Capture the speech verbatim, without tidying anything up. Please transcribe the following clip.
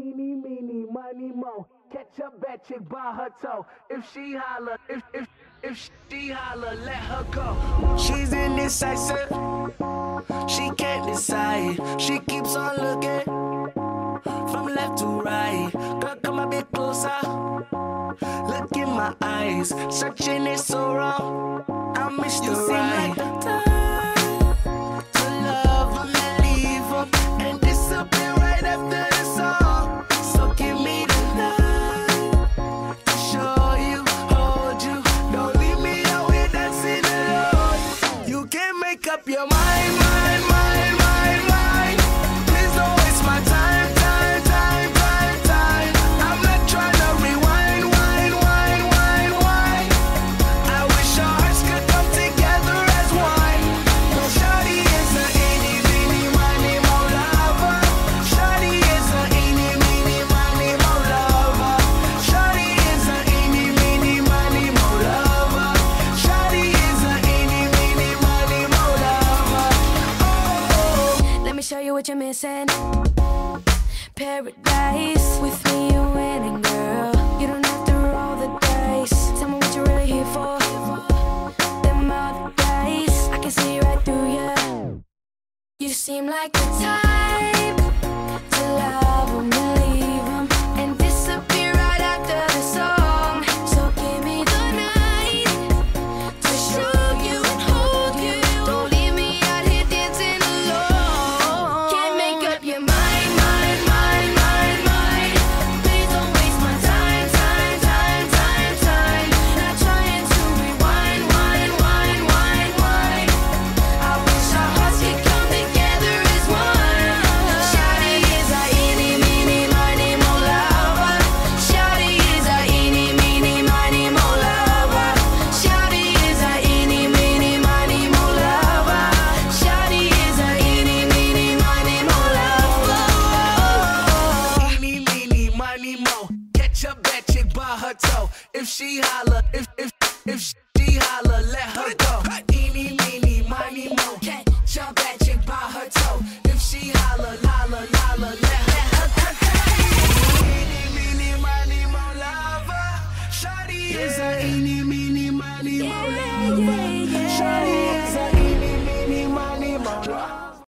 Eeny, meeny, miny, mo. Catch a bad chick by her toe. If she holler, if if if she holler, let her go. She's indecisive. She can't decide. She keeps on looking from left to right. Girl, come a bit closer. Look in my eyes. Searching is so wrong. I miss the right. Like the time to love them and leave them and disappear right after the song. So give me the night to show you, hold you. Don't leave me out here dancing alone. You can't make up your mind, mind, mind, mind, mind. Please don't waste my time, time, time, time, time. I'm not trying to rewind, wind, wind, wind, wind. I wish our hearts could come together as one. Well, shawty is a eeny, meeny, miny, mo lover. Shawty is a eeny, meeny, miny, mo lover. Shawty is a eeny, meeny, miny, mo lover. Shawty is a eeny, meeny, miny, mo lover. Oh. Let me show you what you're missing. Paradise. With me you're winning, girl. You don't have to roll the dice. Tell me what you're really here for. Them other dice, I can see right through you. You seem like the type to love them and leave them and disappear right after the song. So give me the night to show you and hold you. Don't leave me out here dancing alone. Can't make up your mind, mind, mind, mind, mind. Please don't waste my time, time, time, time, time. Not trying to rewind, wind, wind, wind, wind. I wish our hearts could come together as one. Shawty is a eeny, meeny, miny, mo lover. Shawty is a eeny, meeny, miny, mo lover. Shawty is a eeny, meeny, miny, mo lover. Shawty is a eeny, meeny, miny, mo lover. Eeny, meeny, miny, mo. Catch a bad chick by her toe. If she holler, if if if she holler, let her go.